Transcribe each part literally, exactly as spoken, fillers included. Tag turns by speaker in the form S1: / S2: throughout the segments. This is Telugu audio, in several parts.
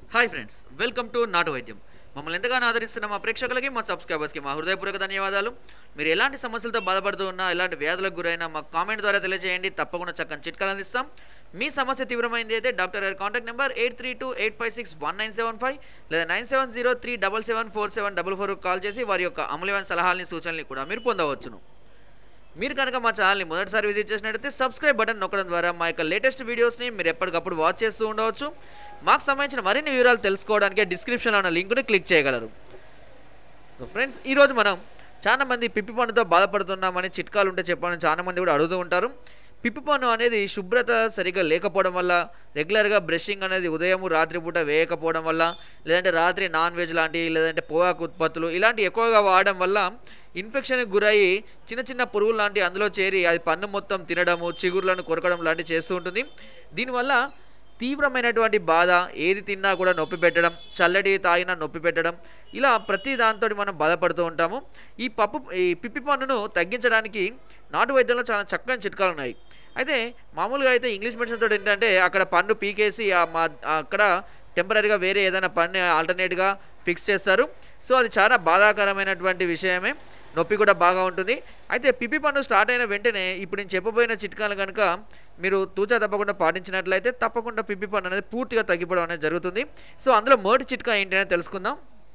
S1: హాయ్ ఫ్రెండ్స్, వెల్కమ్ టు నాటు వైద్యం. మమ్మల్ని ఎంతగానో ఆదరిస్తున్న మా ప్రేక్షకులకి, మా సబ్స్క్రైబర్స్కి మా హృదయపూర్వక ధన్యవాదాలు. మీరు ఎలాంటి సమస్యలతో బాధపడుతూ ఉన్నా, ఎలాంటి వ్యాధులకు గురైనా మా కామెంట్ ద్వారా తెలియజేయండి. తప్పకుండా చక్కని చిట్కాలు అందిస్తాం. మీ సమస్య తీవ్రమైంది అయితే డాక్టర్ గారి contact number eight three two eight five six one nine seven five లేదా nine seven zero three double seven four seven double four call చేసి వారి యొక్క అమూల్యమైన సలహాలని, సూచనల్ని కూడా మీరు పొందవచ్చును. మీరు కనుక మా ఛానల్ని మొదటిసారి విజిట్ చేసినట్లయితే సబ్స్క్రైబ్ బటన్ నొక్కడం ద్వారా మా యొక్క లేటెస్ట్ వీడియోస్ని మీరు ఎప్పటికప్పుడు వాచ్ చేస్తూ ఉండవచ్చు. మాకు సంబంధించిన మరిన్ని వివరాలు తెలుసుకోవడానికి డిస్క్రిప్షన్లో ఉన్న లింక్ని క్లిక్ చేయగలరు. సో ఫ్రెండ్స్, ఈరోజు మనం చాలామంది పిప్పి పన్నుతో బాధపడుతున్నామని చిట్కాలు ఉంటే చెప్పాలని చాలామంది కూడా అడుగుతూ ఉంటారు. పిప్పి పన్ను అనేది శుభ్రత సరిగ్గా లేకపోవడం వల్ల, రెగ్యులర్గా బ్రషింగ్ అనేది ఉదయం రాత్రిపూట వేయకపోవడం వల్ల, లేదంటే రాత్రి నాన్ వెజ్ లాంటివి, లేదంటే పొగాకు ఉత్పత్తులు ఇలాంటి ఎక్కువగా వాడడం వల్ల ఇన్ఫెక్షన్కి గురయ్యి చిన్న చిన్న పురుగులు లాంటివి అందులో చేరి అది పన్ను మొత్తం తినడము, చిగుర్లను కొరకడం లాంటివి చేస్తూ ఉంటుంది. దీనివల్ల తీవ్రమైనటువంటి బాధ, ఏది తిన్నా కూడా నొప్పి పెట్టడం, చల్లటి తాగినా నొప్పి పెట్టడం, ఇలా ప్రతి దాంతో మనం బాధపడుతూ ఉంటాము. ఈ పప్పు ఈ పిప్పి పన్నును తగ్గించడానికి నాటు వైద్యంలో చాలా చక్కని చిట్కాలు ఉన్నాయి. అయితే మామూలుగా అయితే ఇంగ్లీష్ మెడిసిన్ తోటి ఏంటంటే అక్కడ పన్ను పీకేసి మా అక్కడ టెంపరీగా వేరే ఏదైనా పన్ను ఆల్టర్నేట్గా ఫిక్స్ చేస్తారు. సో అది చాలా బాధాకరమైనటువంటి విషయమే, నొప్పి కూడా బాగా ఉంటుంది. అయితే పిప్పి పన్ను స్టార్ట్ అయిన వెంటనే ఇప్పుడు నేను చెప్పబోయిన చిట్కాలు కనుక మీరు తూచా తప్పకుండా పాటించినట్లయితే తప్పకుండా పిప్పి పన్ను అనేది పూర్తిగా తగ్గిపోవడం అనేది జరుగుతుంది. సో అందులో మొదటి చిట్కా ఏంటి అనేది తెలుసుకుందాం.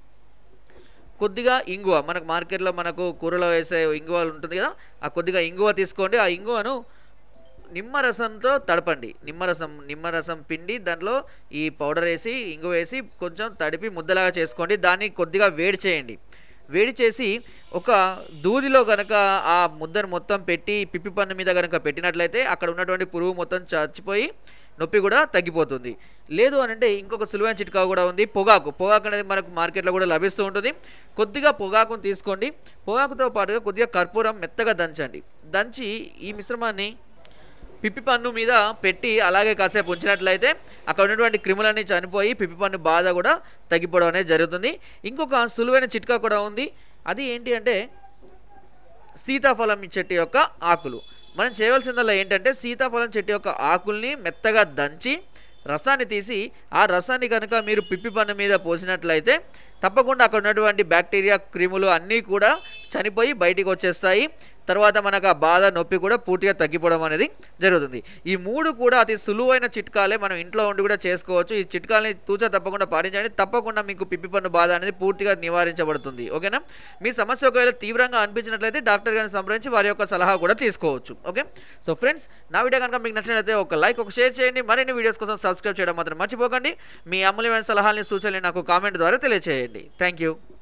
S1: కొద్దిగా ఇంగువ, మనకు మార్కెట్లో మనకు కూరలో వేసే ఇంగువ ఉంటుంది కదా, ఆ కొద్దిగా ఇంగువ తీసుకోండి. ఆ ఇంగువను నిమ్మరసంతో తడపండి. నిమ్మరసం నిమ్మరసం పిండి దాంట్లో ఈ పౌడర్ వేసి, ఇంగువ వేసి కొంచెం తడిపి ముద్దలాగా చేసుకోండి. దాన్ని కొద్దిగా వేడి చేయండి. వేడి చేసి ఒక దూదిలో కనుక ఆ ముద్దను మొత్తం పెట్టి పిప్పి పన్ను మీద కనుక పెట్టినట్లయితే అక్కడ ఉన్నటువంటి పురుగు మొత్తం చచ్చిపోయి నొప్పి కూడా తగ్గిపోతుంది. లేదు అని అంటే ఇంకొక సులువైన చిట్కా కూడా ఉంది. పొగాకు పొగాకు అనేది మనకు మార్కెట్లో కూడా లభిస్తూ ఉంటుంది. కొద్దిగా పొగాకును తీసుకోండి. పొగాకుతో పాటుగా కొద్దిగా కర్పూరం మెత్తగా దంచండి. దంచి ఈ మిశ్రమాన్ని పిప్పి పన్ను మీద పెట్టి అలాగే కాసేపు ఉంచినట్లయితే అక్కడ ఉన్నటువంటి క్రిములన్నీ చనిపోయి పిప్పి పన్ను బాధ కూడా తగ్గిపోవడం అనేది జరుగుతుంది. ఇంకొక సులువైన చిట్కా కూడా ఉంది. అది ఏంటి అంటే సీతాఫలం చెట్టు యొక్క ఆకులు. మనం చేయవలసిందల్లా ఏంటంటే సీతాఫలం చెట్టు యొక్క ఆకుల్ని మెత్తగా దంచి రసాన్ని తీసి ఆ రసాన్ని కనుక మీరు పిప్పి పన్ను మీద పోసినట్లయితే తప్పకుండా అక్కడ ఉన్నటువంటి బ్యాక్టీరియా, క్రిములు అన్నీ కూడా చనిపోయి బయటికి వచ్చేస్తాయి. తర్వాత మనకు ఆ బాధ, నొప్పి కూడా పూర్తిగా తగ్గిపోవడం అనేది జరుగుతుంది. ఈ మూడు కూడా అతి సులువైన చిట్కాలే, మనం ఇంట్లో ఉండి కూడా చేసుకోవచ్చు. ఈ చిట్కాలని తూచా తప్పకుండా పాటించండి. తప్పకుండా మీకు పిప్పి పన్ను బాధ అనేది పూర్తిగా నివారించబడుతుంది. ఓకేనా? మీ సమస్య ఒకవేళ తీవ్రంగా అనిపించినట్లయితే డాక్టర్ గారిని సంప్రదించి వారి యొక్క సలహా కూడా తీసుకోవచ్చు. ఓకే, సో ఫ్రెండ్స్, నా వీడియో కనుక మీకు నచ్చినట్లయితే ఒక లైక్, ఒక షేర్ చేయండి. మరిన్ని వీడియోస్ కోసం సబ్స్క్రైబ్ చేయడం మాత్రం మర్చిపోకండి. మీ అమూల్యమైన సలహాలని, సూచనలు నాకు కామెంట్ ద్వారా తెలియజేయండి. Thank you.